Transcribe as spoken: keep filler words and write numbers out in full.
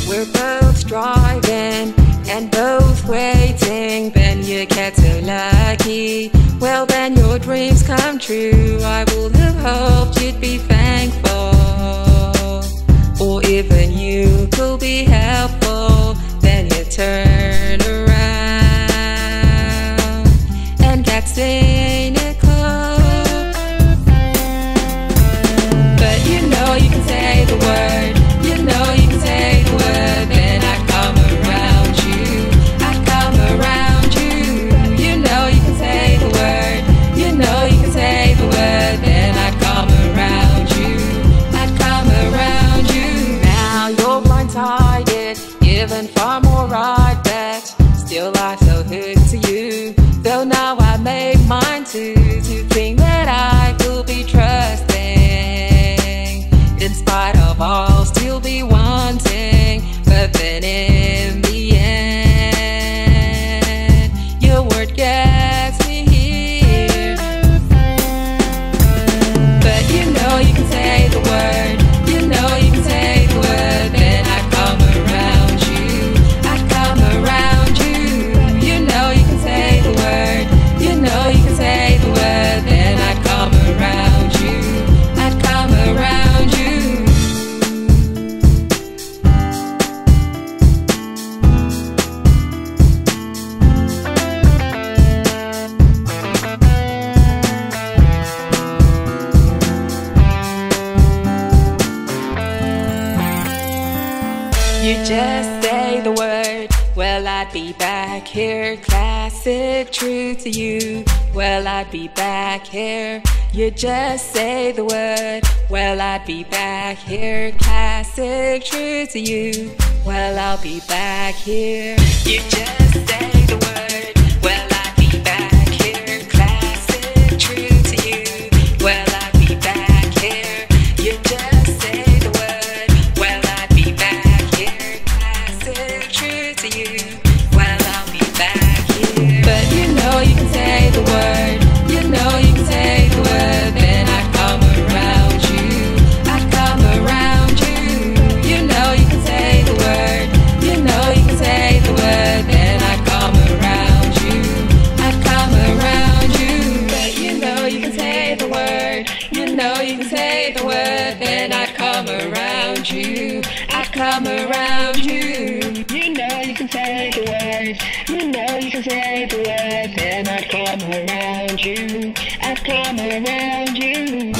we're both driving and both waiting. Then you get so lucky, well then your dreams come true. I would have hoped you'd be thankful, or even you could be helpful. Then you turn around and get cynical. But you know you can say the word, you know you can say the word, then I come around you, I come around you. You know you can say the word, you know you can say the word, then I come around you, I come around you. Now you're blindsided, even far more right bet. Still I'm so hooked to you, though now I make mine too, to think that I could be trusting. In spite of all, still be wanting. But then in the end, your word gets me here. But you know you can say the word, you know you can say the word, then I come around you, I come around you. You know you can say the word, you know you can say the word, then I come around you, I come around you. You just say the word, well I'd be back here. Classic, true to you, well I'd be back here. You just say the word, well I'd be back here. Classic, true to you, well I'll be back here. You just say the word, well I'd be back here. Classic, true to you, well I'd be back here. You just say the word, well I'd be back here. Classic, true to you, well I'll be back here. But you know you can say the word, you know you can say the word, then I come around you, I come around you. You know you can say the word, you know you can say the word, then I come around you, I come around you. But you know you can say the word, you know you can say the word, then I come around you, I come around you. You know you can say the word, you know you can say the word, then I come around you, I come around you.